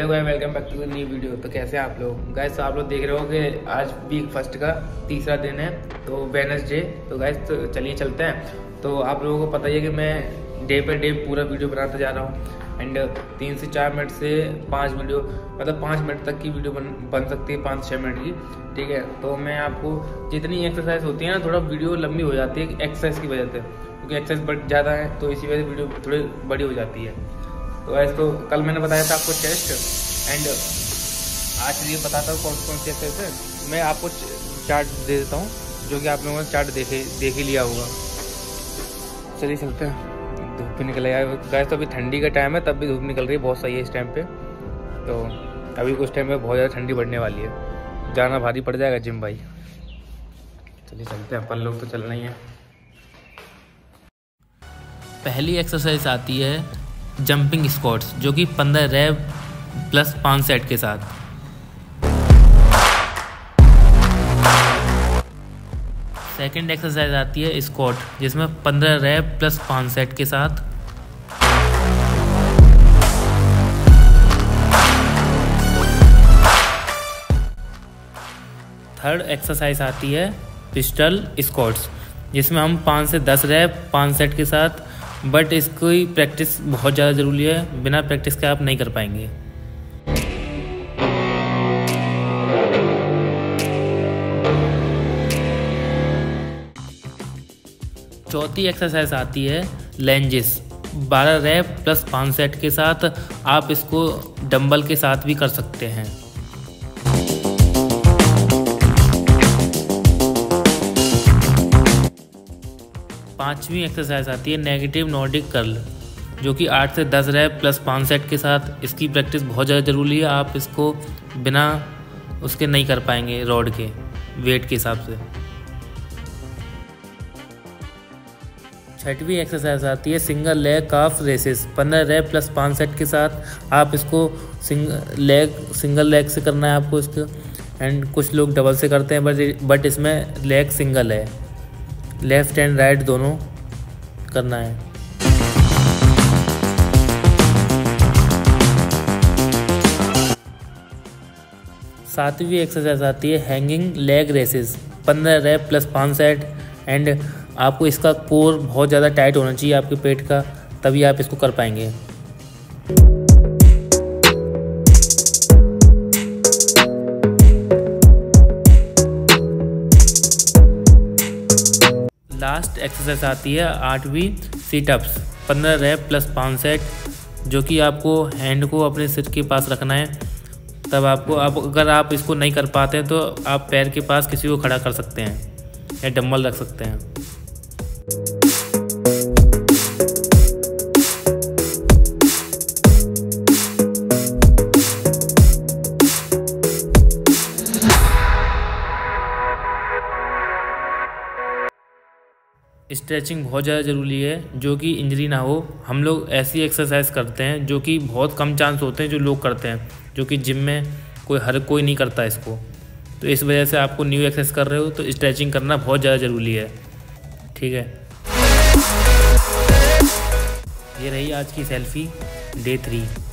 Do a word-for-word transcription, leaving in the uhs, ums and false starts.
Hello guys, welcome back to the new video. तो कैसे हैं आप लोग गाइस? तो आप लोग देख रहे हो कि आज वीक फर्स्ट का तीसरा दिन है, तो वेडनेसडे। तो गाइस तो चलिए चलते हैं। तो आप लोगों को पता ही है कि मैं डे पर डे पूरा वीडियो बनाता जा रहा हूँ एंड तीन से चार मिनट से पाँच वीडियो मतलब पाँच मिनट तक की वीडियो बन बन सकती है, पाँच छः मिनट की, ठीक है। तो मैं आपको जितनी एक्सरसाइज होती है ना, थोड़ा वीडियो लंबी हो जाती है एक्सरसाइज की वजह से, क्योंकि एक्सरसाइज बढ़ ज़्यादा है तो इसी वजह से वीडियो थोड़ी बड़ी हो जाती है। तो ऐसे तो कल मैंने बताया था आपको चेस्ट एंड आज चलिए बताता हूँ कौन कौन सी एक्सरसाइज है। मैं आपको चार्ट दे देता हूँ, जो कि आप लोगों ने चार्ट देखे देख ही लिया होगा। चलिए चलते हैं। धूप भी निकल आया गाइस, तो अभी ठंडी का टाइम है, तब भी धूप निकल रही है, बहुत सही है इस टाइम पे। तो अभी कुछ टाइम में बहुत ज़्यादा ठंडी बढ़ने वाली है, जाना भारी पड़ जाएगा जिम भाई। चलिए चलते हैं, अपन लोग तो चलना ही है। पहली एक्सरसाइज आती है जंपिंग स्क्वाट्स, जो कि पंद्रह रैप प्लस पाँच सेट के साथ। सेकंड एक्सरसाइज आती है स्क्वाट, जिसमें पंद्रह रैप प्लस पाँच सेट के साथ। थर्ड एक्सरसाइज आती है पिस्टल स्क्वाट्स, जिसमें हम पाँच से दस रैप पाँच सेट के साथ, बट इसकी प्रैक्टिस बहुत ज़्यादा ज़रूरी है, बिना प्रैक्टिस के आप नहीं कर पाएंगे। चौथी एक्सरसाइज आती है लेंजेस, बारह रैप प्लस पाँच सेट के साथ। आप इसको डंबल के साथ भी कर सकते हैं। पांचवी एक्सरसाइज आती है नेगेटिव नॉर्डिक कर्ल, जो कि आठ से दस रैप प्लस पाँच सेट के साथ। इसकी प्रैक्टिस बहुत ज़्यादा ज़रूरी है, आप इसको बिना उसके नहीं कर पाएंगे रॉड के वेट के हिसाब से। छठवीं एक्सरसाइज आती है सिंगल लेग काफ रेसेस, पंद्रह रैप प्लस पाँच सेट के साथ। आप इसको सिंग लेग सिंगल लेग से करना है आपको इसको, एंड कुछ लोग डबल से करते हैं, बट बट इसमें लेग सिंगल है, लेफ्ट एंड राइट दोनों करना है। सातवीं एक्सरसाइज आती है हैंगिंग लेग रेसेस, पंद्रह रैप प्लस पाँच सेट। एंड आपको इसका कोर बहुत ज़्यादा टाइट होना चाहिए आपके पेट का, तभी आप इसको कर पाएंगे। लास्ट एक्सरसाइज आती है आठवीं सीटअप्स, पंद्रह रैप प्लस पाँच सेट, जो कि आपको हैंड को अपने सिर के पास रखना है। तब आपको आप अगर आप इसको नहीं कर पाते हैं तो आप पैर के पास किसी को खड़ा कर सकते हैं या डंबल रख सकते हैं। स्ट्रेचिंग बहुत ज़्यादा ज़रूरी है, जो कि इंजरी ना हो। हम लोग ऐसी एक्सरसाइज करते हैं जो कि बहुत कम चांस होते हैं जो लोग करते हैं, जो कि जिम में कोई हर कोई नहीं करता इसको। तो इस वजह से आपको न्यू एक्सरसाइज कर रहे हो तो स्ट्रेचिंग करना बहुत ज़्यादा ज़रूरी है, ठीक है। ये रही आज की सेल्फी डे थ्री।